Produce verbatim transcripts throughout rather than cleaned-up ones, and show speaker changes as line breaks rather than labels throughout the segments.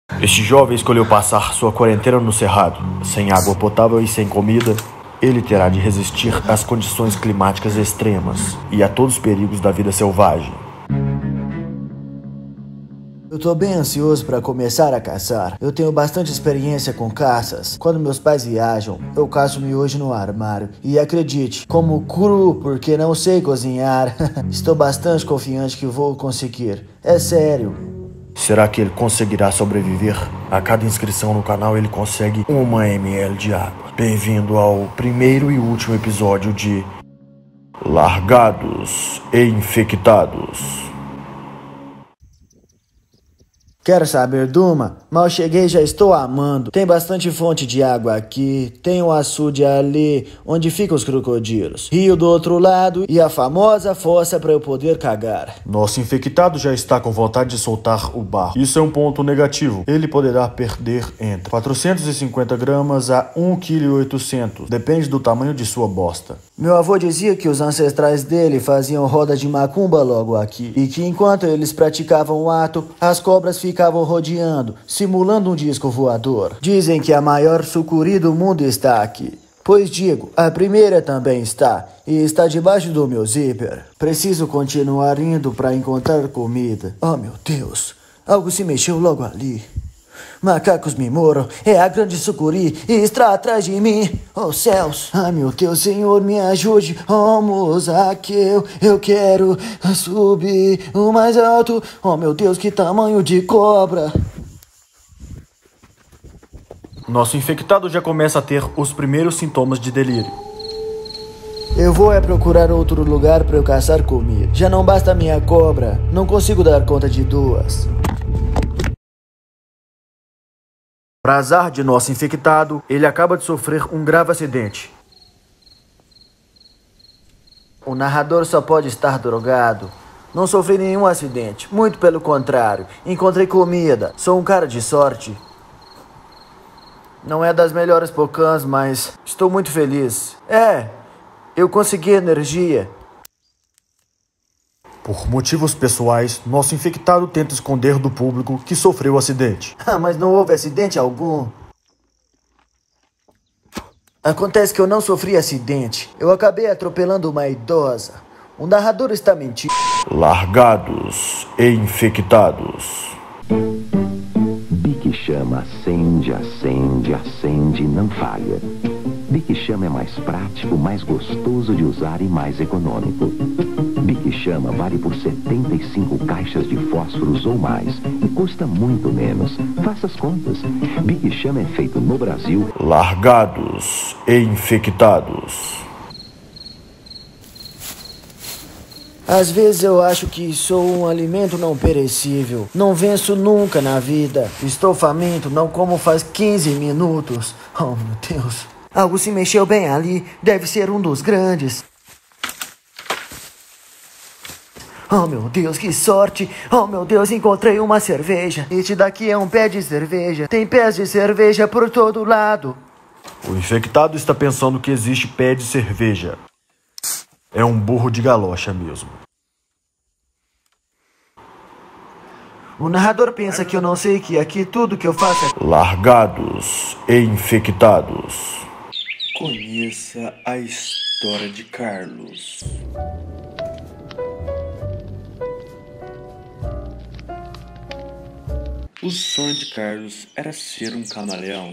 Este jovem escolheu passar sua quarentena no cerrado. Sem água potável e sem comida, ele terá de resistir às condições climáticas extremas e a todos os perigos da vida selvagem.
Eu tô bem ansioso para começar a caçar. Eu tenho bastante experiência com caças. Quando meus pais viajam, eu caço miojo no armário. E acredite, como cru porque não sei cozinhar. Estou bastante confiante que vou conseguir. É sério.
Será que ele conseguirá sobreviver? A cada inscrição no canal ele consegue uma ml de água. Bem-vindo ao primeiro e último episódio de Largados e Infectados.
Quer saber de uma? Mal cheguei já estou amando. Tem bastante fonte de água aqui. Tem um açude ali, onde ficam os crocodilos. Rio do outro lado e a famosa fossa para eu poder cagar.
Nosso infectado já está com vontade de soltar o barro. Isso é um ponto negativo. Ele poderá perder entre quatrocentos e cinquenta gramas a um vírgula oitocentos quilos. Depende do tamanho de sua bosta.
Meu avô dizia que os ancestrais dele faziam roda de macumba logo aqui. E que enquanto eles praticavam o ato, as cobras ficavam rodeando, simulando um disco voador. Dizem que a maior sucuri do mundo está aqui. Pois digo, a primeira também está. E está debaixo do meu zíper. Preciso continuar indo para encontrar comida. Oh meu Deus, algo se mexeu logo ali. Macacos me moram, é a grande sucuri e está atrás de mim. Oh céus, ai meu Deus, Senhor, me ajude. Oh Mozaqueu, eu quero subir o mais alto. Oh meu Deus, que tamanho de cobra.
Nosso infectado já começa a ter os primeiros sintomas de delírio.
Eu vou é procurar outro lugar para eu caçar comida. Já não basta a minha cobra, não consigo dar conta de duas.
Para azar de nosso infectado, ele acaba de sofrer um grave acidente.
O narrador só pode estar drogado. Não sofri nenhum acidente, muito pelo contrário. Encontrei comida, sou um cara de sorte. Não é das melhores pocãs, mas estou muito feliz. É, eu consegui energia.
Por motivos pessoais, nosso infectado tenta esconder do público que sofreu o acidente.
Ah, mas não houve acidente algum. Acontece que eu não sofri acidente. Eu acabei atropelando uma idosa. O narrador está mentindo.
Largados e Infectados.
Bic Chama acende, acende, acende e não falha. Bic Chama é mais prático, mais gostoso de usar e mais econômico. Bic Chama vale por setenta e cinco caixas de fósforos ou mais e custa muito menos. Faça as contas. Bic Chama é feito no Brasil.
Largados e Infectados.
Às vezes eu acho que sou um alimento não perecível. Não venço nunca na vida. Estou faminto, não como faz quinze minutos. Oh, meu Deus. Algo se mexeu bem ali. Deve ser um dos grandes. Oh, meu Deus, que sorte. Oh, meu Deus, encontrei uma cerveja. Este daqui é um pé de cerveja. Tem pés de cerveja por todo lado.
O infectado está pensando que existe pé de cerveja. É um burro de galocha mesmo.
O narrador pensa que eu não sei que aqui tudo que eu faço é...
Largados e Infectados.
Conheça a história de Carlos. O sonho de Carlos era ser um camaleão.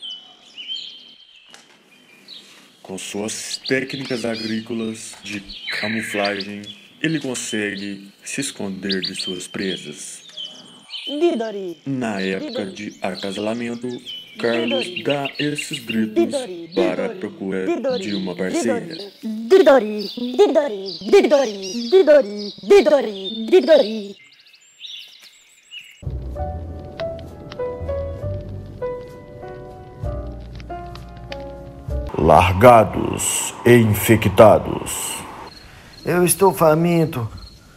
Com suas técnicas agrícolas de camuflagem, ele consegue se esconder de suas presas.
Didori.
Na época
Didori.
de acasalamento, Carlos
Didori.
dá esses gritos
Didori.
para a
Didori.
procura
Didori.
de uma parceira.
Didori. Didori. Didori. Didori. Didori. Didori.
Largados e Infectados.
Eu estou faminto.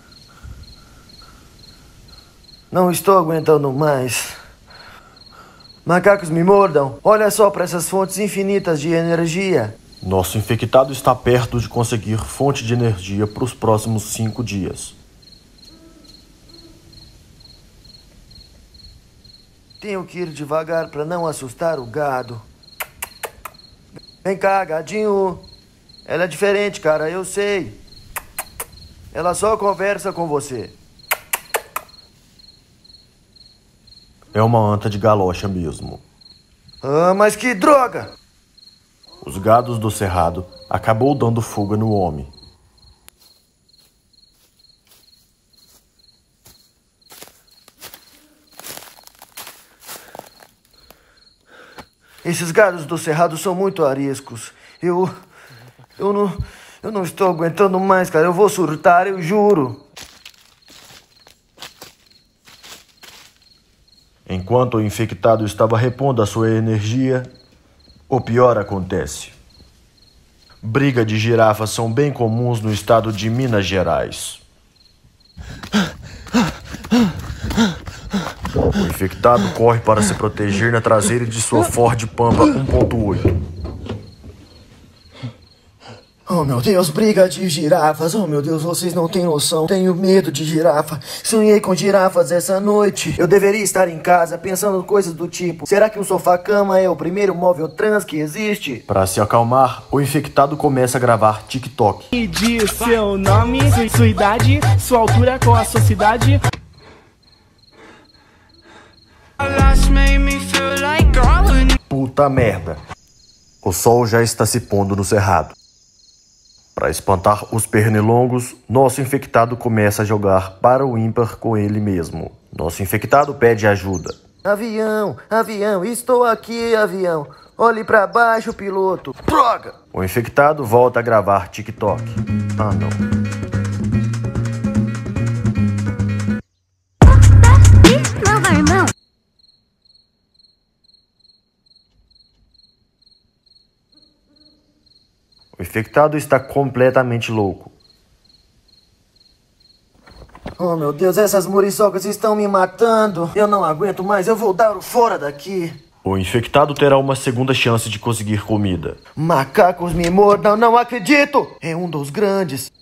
Não estou aguentando mais. Macacos me mordam. Olha só para essas fontes infinitas de energia.
Nosso infectado está perto de conseguir fonte de energia para os próximos cinco dias.
Tenho que ir devagar para não assustar o gado. Vem cá, gadinho. Ela é diferente, cara, eu sei. Ela só conversa com você.
É uma anta de galocha mesmo.
Ah, mas que droga!
Os gados do cerrado acabou dando fuga no homem.
Esses gados do cerrado são muito ariscos. Eu... Eu não... Eu não estou aguentando mais, cara. Eu vou surtar, eu juro.
Enquanto o infectado estava repondo a sua energia, o pior acontece. Brigas de girafas são bem comuns no estado de Minas Gerais. O infectado corre para se proteger na traseira de sua Ford Pampa um ponto oito.
Oh, meu Deus, briga de girafas. Oh, meu Deus, vocês não têm noção. Tenho medo de girafa. Sonhei com girafas essa noite. Eu deveria estar em casa pensando coisas do tipo: será que um sofá-cama é o primeiro móvel trans que existe?
Para se acalmar, o infectado começa a gravar TikTok.
E diz seu nome, sua idade, sua altura com a sua cidade.
Puta merda. O sol já está se pondo no cerrado. Para espantar os pernilongos, nosso infectado começa a jogar para o ímpar com ele mesmo. Nosso infectado pede ajuda.
Avião, avião, estou aqui, avião. Olhe para baixo, piloto. Droga!
O infectado volta a gravar TikTok. Ah, não.
Nova, irmão.
O infectado está completamente louco.
Oh, meu Deus, essas muriçocas estão me matando. Eu não aguento mais, eu vou dar o fora daqui.
O infectado terá uma segunda chance de conseguir comida.
Macacos me mordam, não acredito! É um dos grandes.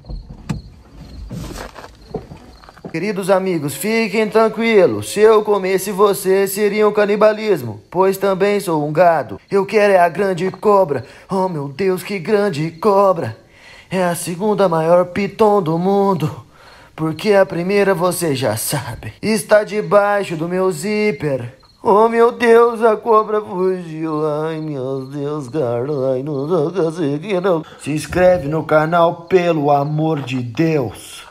Queridos amigos, fiquem tranquilos. Se eu comesse você, seria um canibalismo, pois também sou um gado. Eu quero é a grande cobra. Oh, meu Deus, que grande cobra. É a segunda maior piton do mundo. Porque a primeira você já sabe. Está debaixo do meu zíper. Oh, meu Deus, a cobra fugiu. Ai, meu Deus, cara. Ai, não tô conseguindo. Se inscreve no canal, pelo amor de Deus.